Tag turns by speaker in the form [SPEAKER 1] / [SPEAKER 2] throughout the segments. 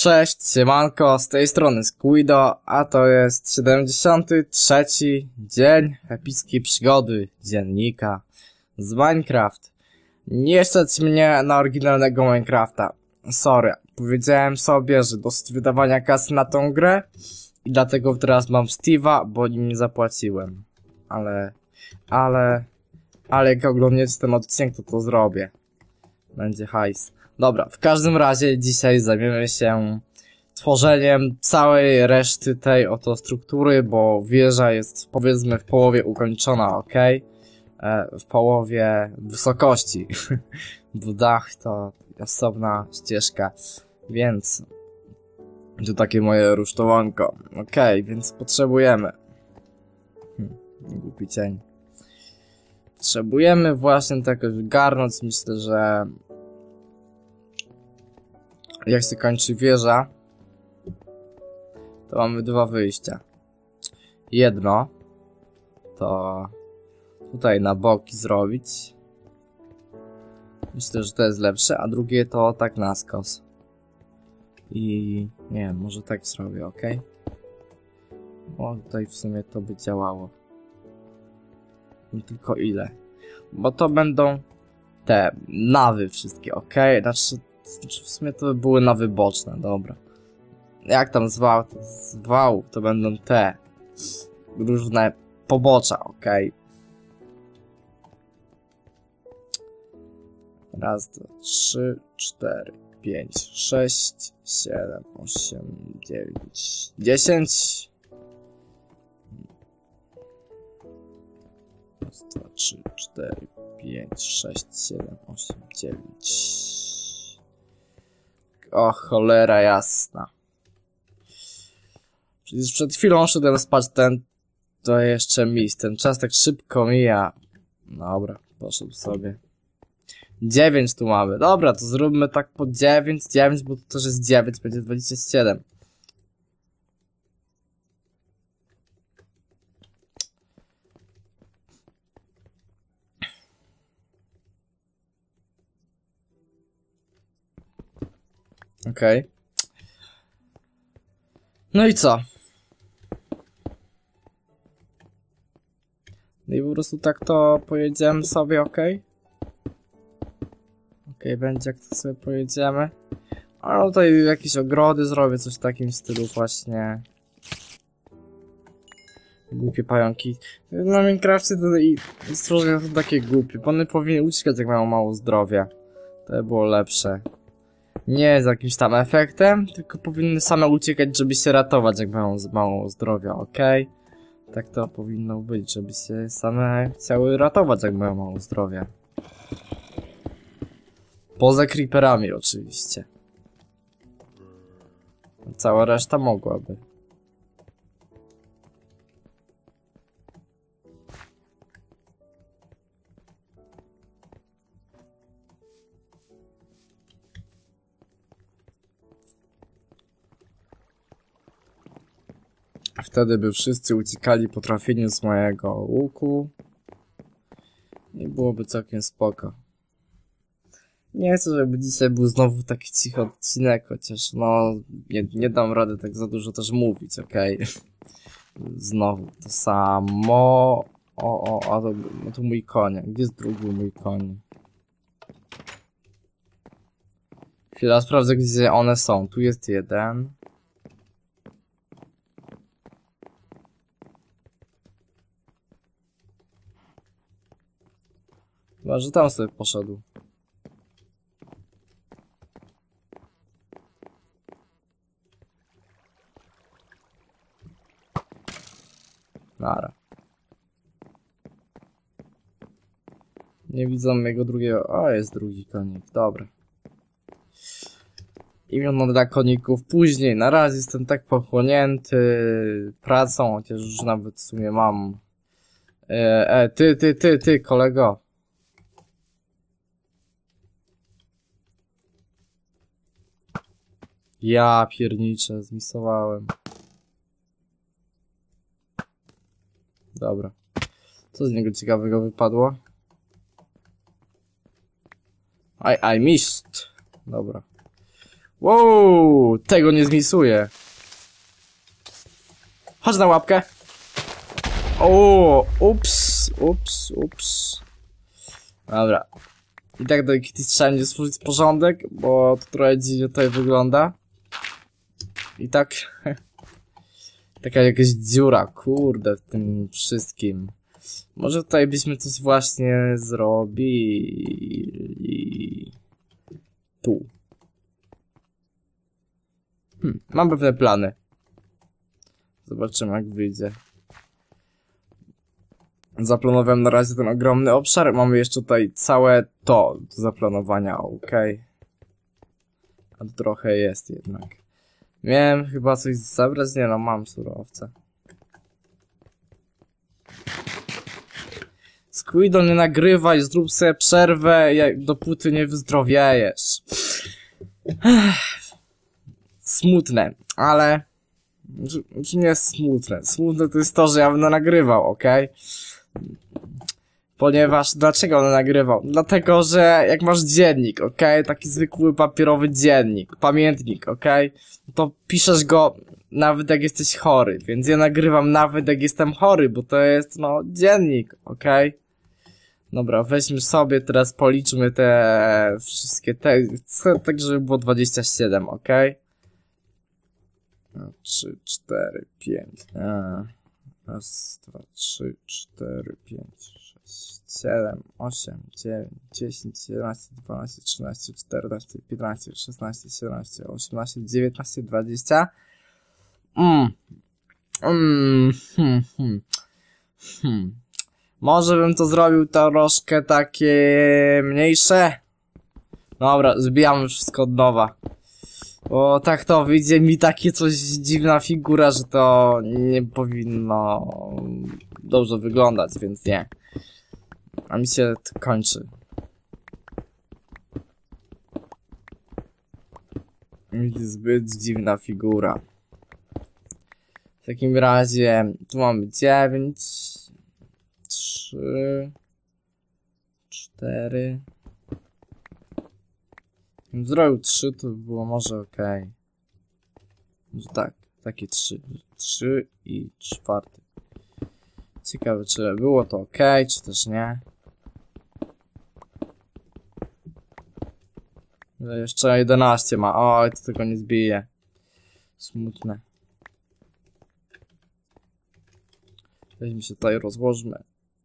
[SPEAKER 1] Cześć, siemanko, z tej strony Squido, a to jest 73. dzień epickiej przygody dziennika z Minecraft. Nie stać mnie na oryginalnego Minecrafta. Sorry, powiedziałem sobie, że dosyć wydawania kasy na tą grę i dlatego teraz mam Steve'a, bo nim nie zapłaciłem. Ale jak oglądniecie ten odcinek, to zrobię. Będzie hajs. Dobra, w każdym razie dzisiaj zajmiemy się tworzeniem całej reszty tej oto struktury, bo wieża jest powiedzmy w połowie ukończona, ok? W połowie wysokości. Bo dach to osobna ścieżka, więc to takie moje rusztowanko. Ok, więc potrzebujemy głupi cień. Potrzebujemy właśnie to jakoś wygarnąć. Myślę, że jak się kończy wieża, to mamy dwa wyjścia. Jedno to tutaj na boki zrobić. Myślę, że to jest lepsze, a drugie to tak na skos. I nie wiem, może tak zrobię, ok? O, tutaj w sumie to by działało. No tylko ile? Bo to będą te nawy wszystkie, ok? Znaczy w sumie to by były nawy boczne, dobra. Jak tam zwał, to będą te różne pobocza, ok? Raz, dwa, 3, 4, 5, 6, 7, 8, 9, 10. Raz, 2, 3, 4, 5, 6, 7, 8, 9. O cholera jasna. Przecież przed chwilą szedłem spać, to jeszcze ten czas tak szybko mija. Dobra, poszedł sobie. 9 tu mamy. Dobra, to zróbmy tak po 9, bo to też jest 9, będzie 27. Okej. No i co? No i po prostu tak to pojedziemy sobie, okej? Okej, będzie jak to sobie pojedziemy. Ale tutaj jakieś ogrody zrobię, coś w takim stylu właśnie. Głupie pająki. Na Minecrafcie to i stworzenia są takie głupie. One powinny uciekać jak mają mało zdrowia. To by było lepsze. Nie z jakimś tam efektem, tylko powinny same uciekać, żeby się ratować, jak mają mało zdrowia, ok? Tak to powinno być, żeby się same chciały ratować, jak mają mało zdrowia. Poza creeperami oczywiście. Cała reszta mogłaby. Wtedy by wszyscy uciekali po trafieniu z mojego łuku. I byłoby całkiem spoko. Nie chcę, żeby dzisiaj był znowu taki cichy odcinek, chociaż no nie dam rady tak za dużo też mówić, okej? Znowu to samo. A to mój koń. Gdzie jest drugi mój koń? Chwila, sprawdzę, gdzie one są. Tu jest jeden. Chyba, że tam sobie poszedł. Nara. Nie widzę mojego drugiego. O, jest drugi konik. Dobra. Imiona dla koników później. Na razie jestem tak pochłonięty pracą, chociaż już nawet w sumie mam. Ty, kolego. Ja pierniczę, zmisowałem. Dobra. Co z niego ciekawego wypadło? I missed. Dobra. Wow, tego nie zmisuję. Chodź na łapkę. O, ups. Dobra. I tak do Kitty trzeba będzie stworzyć porządek, bo to trochę dziwnie tutaj wygląda. I tak... taka jakaś dziura, kurde, w tym wszystkim. Może tutaj byśmy coś właśnie zrobili... Tu. Mam pewne plany. Zobaczymy, jak wyjdzie. Zaplanowałem na razie ten ogromny obszar. Mamy jeszcze tutaj całe to do zaplanowania, okej. A to trochę jest jednak. Miałem chyba coś zabrać? Nie no, mam surowce. Squido, nie nagrywaj, zrób sobie przerwę, dopóty nie wyzdrowiejesz. Smutne, ale... nie jest smutne. Smutne to jest to, że ja będę nagrywał, okej? Ponieważ... Dlaczego on nagrywał? Dlatego, że jak masz dziennik, okej? Taki zwykły papierowy dziennik, pamiętnik, okej? To piszesz go nawet jak jesteś chory, więc ja nagrywam nawet jak jestem chory, bo to jest, no, dziennik, okej? Dobra, weźmy sobie, teraz policzmy te wszystkie te, tak żeby było 27, okej? 3, 4, 5. Raz, 2, 3, 4, 5, 6, 7, 8, 9, 10, 11, 12, 13, 14, 15, 16, 17, 18, 19, 20. Może bym to zrobił troszkę takie mniejsze? Dobra, zbijamy wszystko od nowa. Bo tak to wyjdzie mi takie coś dziwna figura, że to nie powinno dobrze wyglądać, więc nie. A mi się to kończy. Zbyt dziwna figura. W takim razie tu mamy 9, 3, 4. Gdybym zrobił 3, to by było może okej. Może tak, takie 3. 3 i 4. Ciekawe, czy było to okej, czy też nie. Jeszcze 11 ma. Oj, to tego nie zbije. Smutne. Weźmy się tutaj, rozłożmy.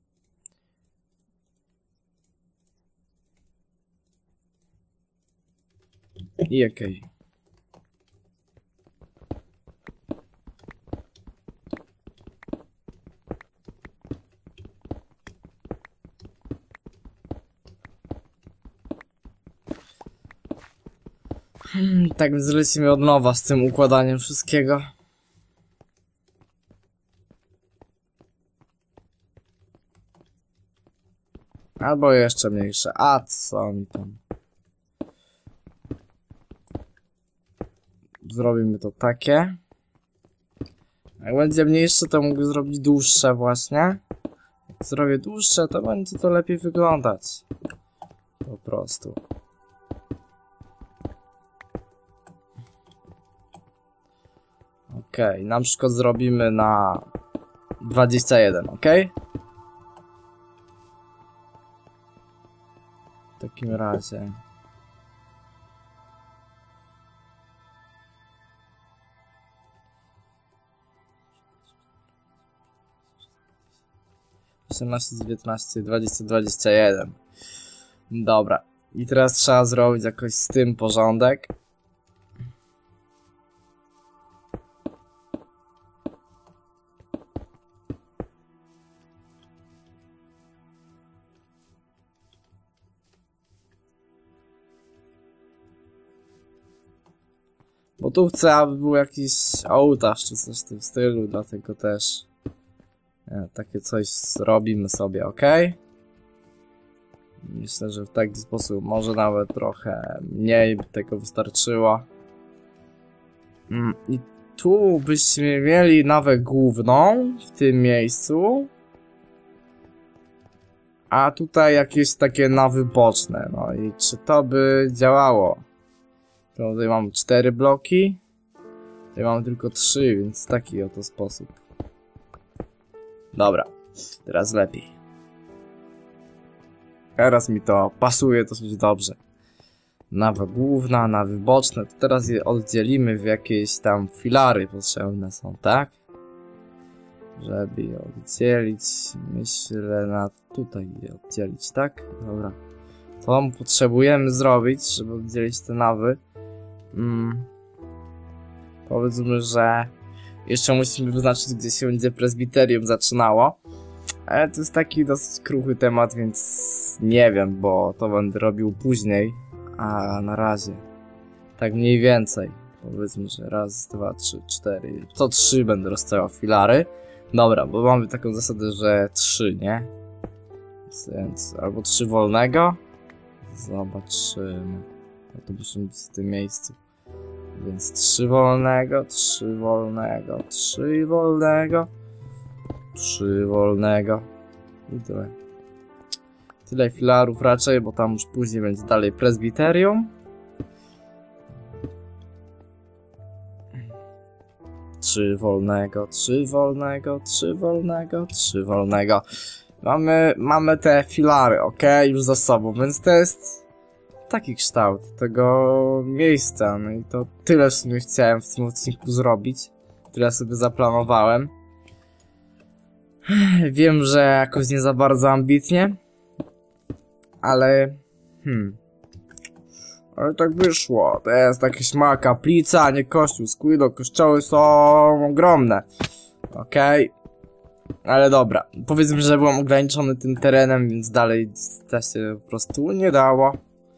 [SPEAKER 1] I okej. Tak więc lecimy od nowa z tym układaniem wszystkiego. Albo jeszcze mniejsze. A co mi tam? Zrobimy to takie. Jak będzie mniejsze, to mogę zrobić dłuższe właśnie. Jak zrobię dłuższe, to będzie to lepiej wyglądać. Po prostu. Okej, na przykład zrobimy na 21, okej? W takim razie... osiemnaście, 19, 20, 21. Dobra. I teraz trzeba zrobić jakoś z tym porządek. Bo tu chcę, aby był jakiś ołtarz czy coś w tym stylu, dlatego też takie coś zrobimy sobie, ok? Myślę, że w taki sposób może nawet trochę mniej by tego wystarczyło. I tu byśmy mieli nawę główną w tym miejscu. A tutaj jakieś takie nawy boczne. No i czy to by działało? No, tutaj mamy 4 bloki. Tutaj mamy tylko 3, więc taki oto sposób. Dobra, teraz lepiej. Teraz mi to pasuje dosyć dobrze. Nawa główna, nawy boczne, to teraz je oddzielimy w jakieś tam filary potrzebne są, tak? Żeby je oddzielić, myślę na tutaj je oddzielić, tak? Dobra. To potrzebujemy zrobić, żeby oddzielić te nawy. Powiedzmy, że jeszcze musimy wyznaczyć, gdzie się będzie prezbiterium zaczynało. Ale to jest taki dosyć kruchy temat, więc nie wiem, bo to będę robił później. A na razie tak mniej więcej. Powiedzmy, że raz, dwa, trzy, cztery. Co 3 będę rozstawiał filary. Dobra, bo mamy taką zasadę, że 3, nie? Więc albo 3 wolnego. Zobaczymy. Ja to muszę być w tym miejscu. Więc 3 wolnego, 3 wolnego, 3 wolnego, 3 wolnego. I tyle. Tyle filarów raczej, bo tam już później będzie dalej prezbiterium. 3 wolnego, 3 wolnego, 3 wolnego, 3 wolnego. Mamy te filary, ok, już za sobą, więc to jest taki kształt tego miejsca. No i to tyle w sumie chciałem w tym odcinku zrobić. Tyle sobie zaplanowałem. Wiem, że jakoś nie za bardzo ambitnie. Ale... Ale tak wyszło. To jest jakaś mała kaplica, a nie kościół. Squido, kościoły są ogromne. Okej. Ale dobra. Powiedzmy, że byłem ograniczony tym terenem, więc dalej to się po prostu nie dało.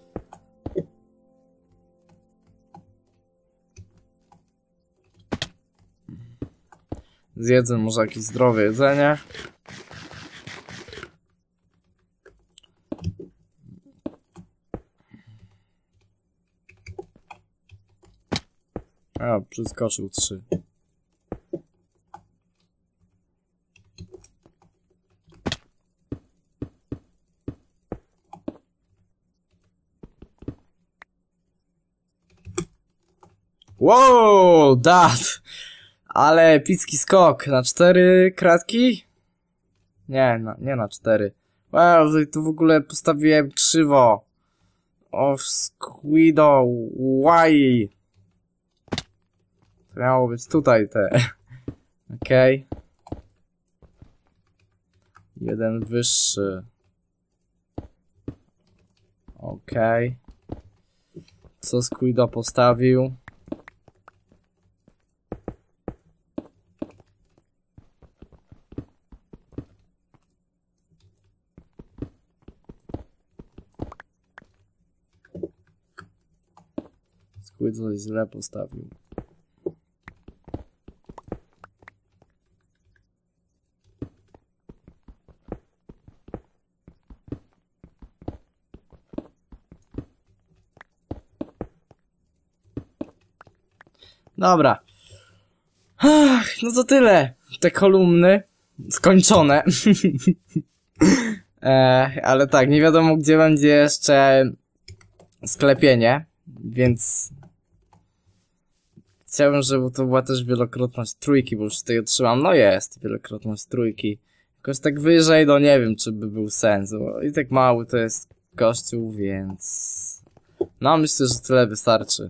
[SPEAKER 1] Zjedzę może jakieś zdrowe jedzenie. A, przeskoczył 3. Wow, dat! Ale epicki skok na 4 kratki? Nie na 4. Wow, tu w ogóle postawiłem krzywo. O, Squido, why? To miało być tutaj te. Okej. Jeden wyższy. Okej. Co Squido postawił? Squido coś źle postawił. Dobra. Ach, no to tyle. Te kolumny skończone. Ale tak, nie wiadomo gdzie będzie jeszcze sklepienie, więc chciałbym, żeby to była też wielokrotność trójki, bo już tutaj otrzymam, no jest wielokrotność trójki. Jakoś tak wyżej, no nie wiem, czy by był sens, bo i tak mały to jest kościół, więc no myślę, że tyle wystarczy.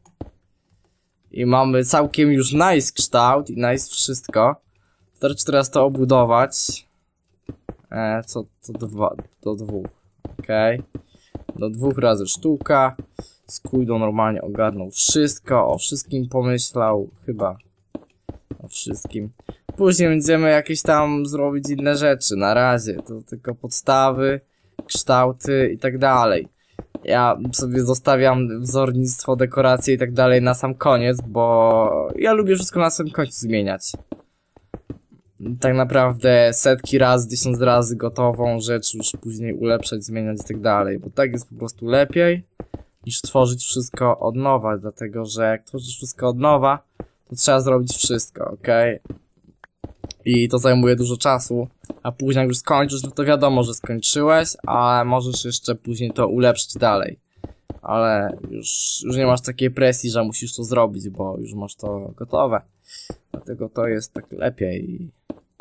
[SPEAKER 1] I mamy całkiem już nice kształt i nice wszystko. Wystarczy teraz to obudować. Co do 2. Okej. Do 2 razy sztuka. Squido normalnie ogarnął wszystko. O wszystkim pomyślał. Chyba. O wszystkim. Później będziemy jakieś tam zrobić inne rzeczy. Na razie to tylko podstawy, kształty i tak dalej. Ja sobie zostawiam wzornictwo, dekoracje i tak dalej na sam koniec, bo ja lubię wszystko na samym końcu zmieniać. Tak naprawdę setki razy, 1000 razy gotową rzecz już później ulepszać, zmieniać i tak dalej, bo tak jest po prostu lepiej niż tworzyć wszystko od nowa, dlatego że jak tworzysz wszystko od nowa, to trzeba zrobić wszystko, ok? I to zajmuje dużo czasu, a później jak już skończysz, no to wiadomo, że skończyłeś, a możesz jeszcze później to ulepszyć dalej. Ale już nie masz takiej presji, że musisz to zrobić, bo już masz to gotowe. Dlatego to jest tak lepiej.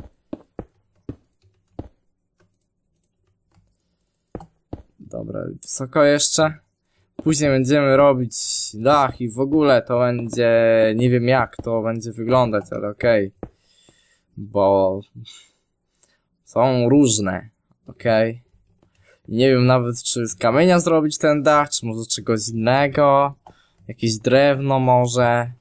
[SPEAKER 1] Dobra, wysoko jeszcze. Później będziemy robić dach i w ogóle to będzie... Nie wiem jak to będzie wyglądać, ale okej. Bo... są różne, okej. Nie wiem nawet, czy z kamienia zrobić ten dach, czy może czegoś innego. Jakieś drewno może.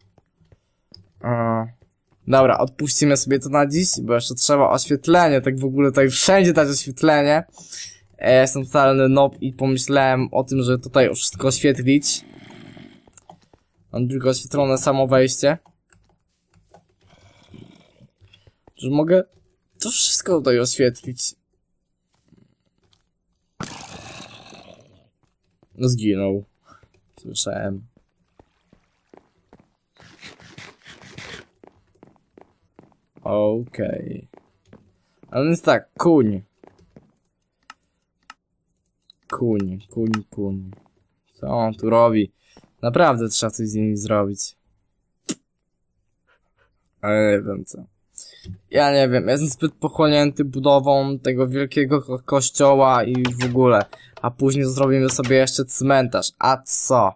[SPEAKER 1] Dobra, odpuścimy sobie to na dziś, bo jeszcze trzeba oświetlenie, tak w ogóle tutaj wszędzie dać oświetlenie. Ja jestem totalny noob i pomyślałem o tym, że tutaj wszystko oświetlić. Mam tylko oświetlone samo wejście. Że mogę to wszystko tutaj oświetlić. No zginął. Słyszałem. Okej. Ale więc tak, kuń. Kuń. Co on tu robi? Naprawdę trzeba coś z nimi zrobić. Ale nie wiem co. Ja nie wiem, jestem zbyt pochłonięty budową tego wielkiego kościoła i w ogóle. A później zrobimy sobie jeszcze cmentarz. A co?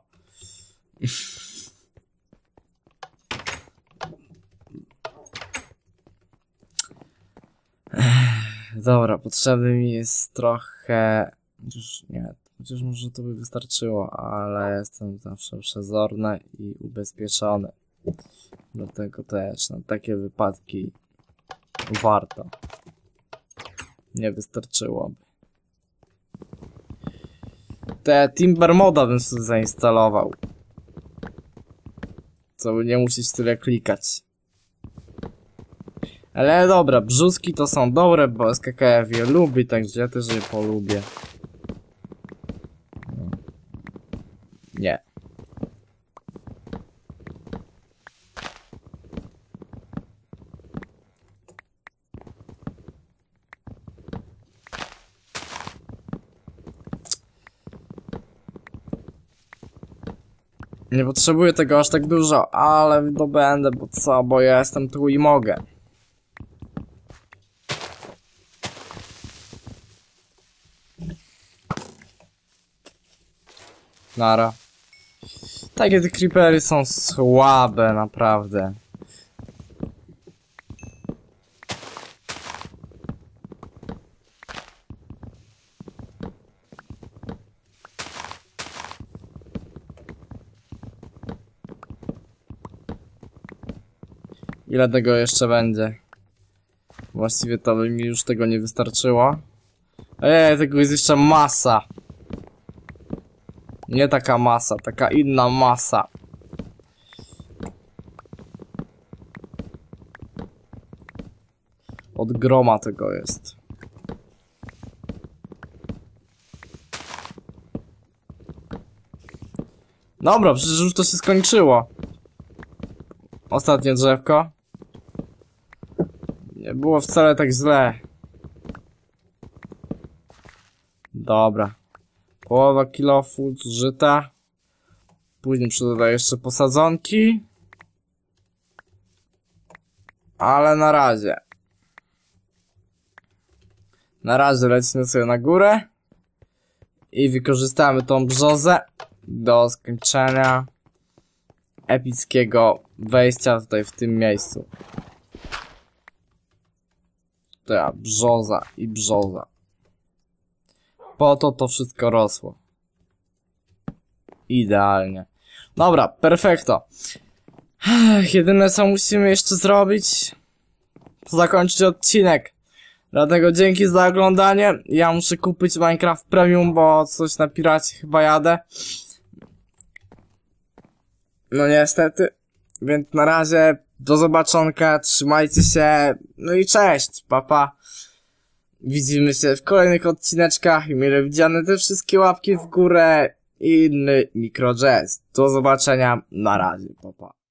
[SPEAKER 1] Dobra, potrzebny mi jest trochę... Chociaż może to by wystarczyło, ale jestem zawsze przezorny i ubezpieczony. Dlatego też na takie wypadki warto. Nie wystarczyłoby. Te Timber Moda bym sobie zainstalował. Co by nie musieć tyle klikać. Ale dobra, brzuski to są dobre, bo SKKF je lubi, także ja też je polubię. Nie. Nie potrzebuję tego aż tak dużo, ale wydobędę, bo co, bo ja jestem tu i mogę. Nara. Takie te creepery są słabe, naprawdę. Ile tego jeszcze będzie? Właściwie to by mi już tego nie wystarczyło. Tego jest jeszcze masa. Nie taka masa, taka inna masa. Od groma tego jest. Dobra, przecież już to się skończyło. Ostatnie drzewko. Nie było wcale tak źle. Dobra. Połowa kilofu zużyta. Później przydodaję jeszcze posadzonki. Ale na razie. Na razie lecimy sobie na górę. I wykorzystamy tą brzozę do skończenia epickiego wejścia tutaj w tym miejscu. To brzoza i brzoza. Po to wszystko rosło. Idealnie. Dobra, perfekto. Jedyne co musimy jeszcze zrobić, to zakończyć odcinek. Dlatego dzięki za oglądanie. Ja muszę kupić Minecraft Premium, bo coś na piracie chyba jadę. No niestety. Więc na razie do zobaczonka, trzymajcie się. No i cześć, papa. Widzimy się w kolejnych odcineczkach i mile widziane te wszystkie łapki w górę i inny mikrojazz. Do zobaczenia, na razie, papa.